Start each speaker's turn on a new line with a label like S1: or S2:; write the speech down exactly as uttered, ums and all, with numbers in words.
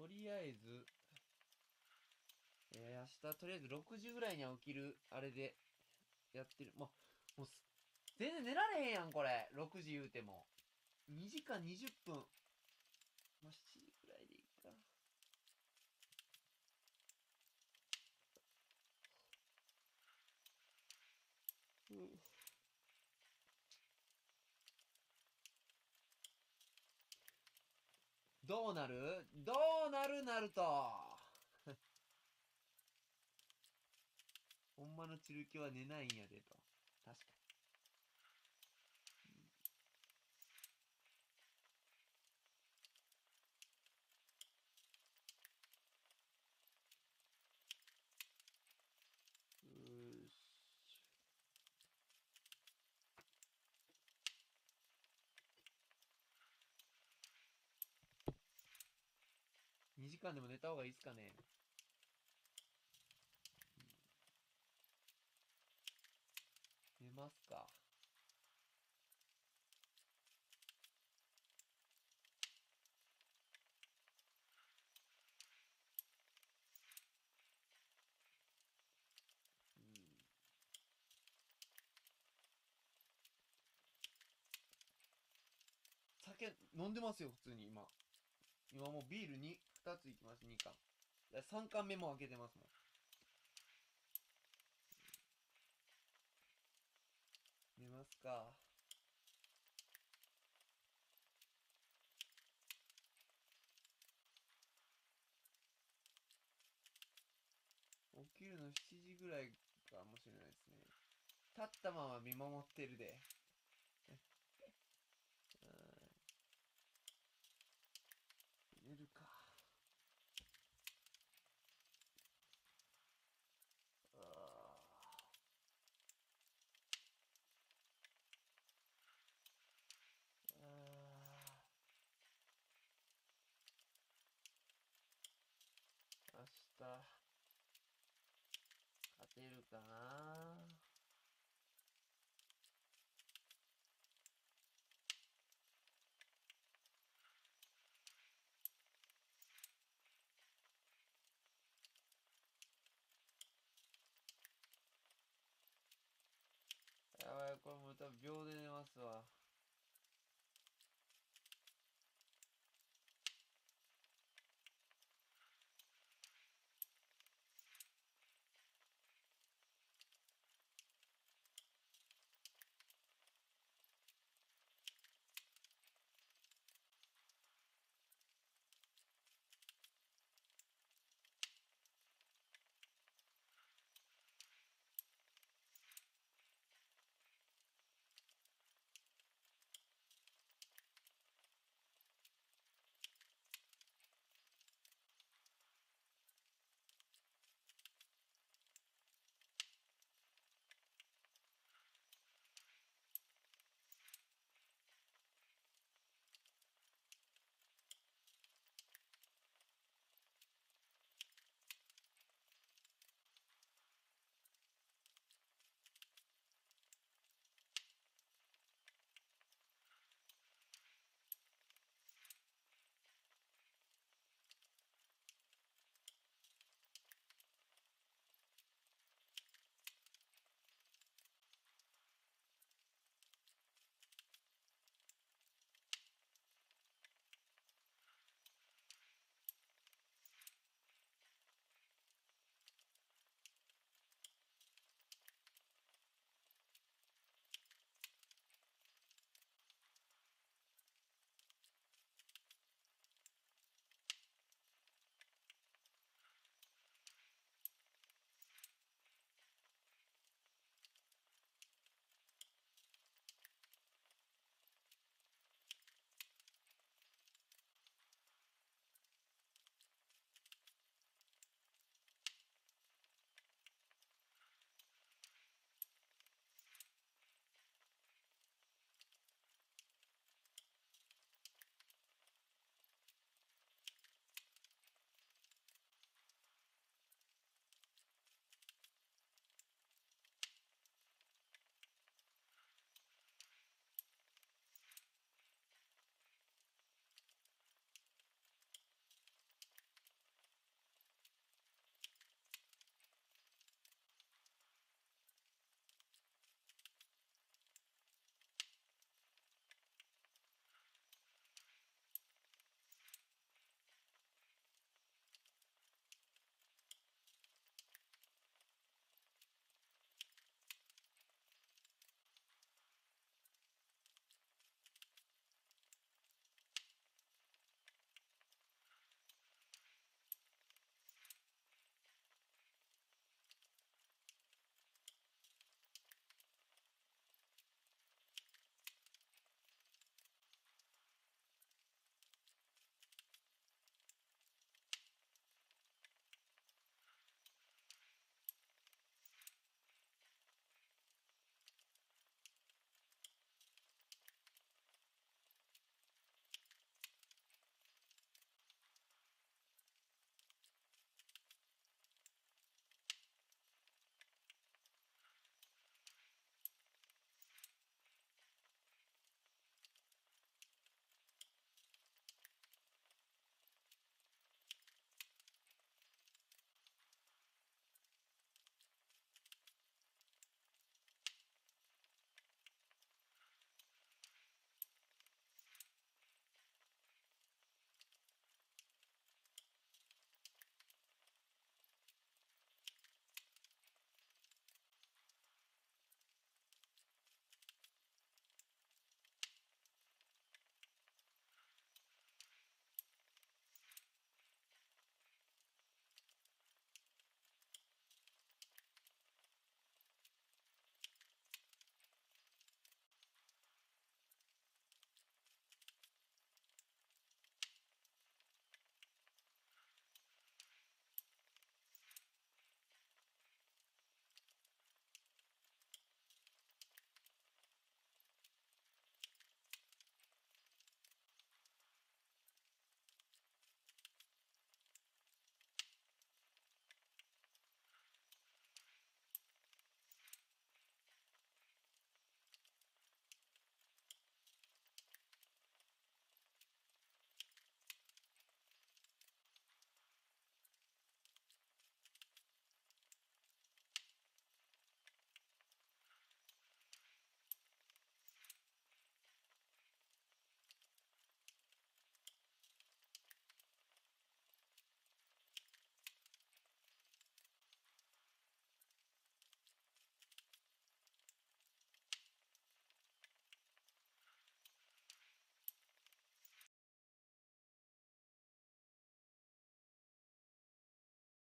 S1: とりあえず、えー、明日とりあえずろくじぐらいには起きる、あれで、やってる。ま、もうす、全然寝られへんやん、これ。ろくじ言うても。にじかんにじゅっぷん。まあ、しちじくらいでいいか。うん。どうなるどうなるなると。ほんまのチルキは寝ないんやでと。確かに。うーし。にじかんでも寝た方がいいっすかね。寝ますか。うん。酒飲んでますよ、普通に今。今もうビールに、ふたついきます、にかん。さんかんめも開けてますもん。寝ますか。起きるのしちじぐらいかもしれないですね。立ったまま見守ってるで。寝るか。ああ。明日、勝てるかな。やばい、これもう多分秒で寝ますわ。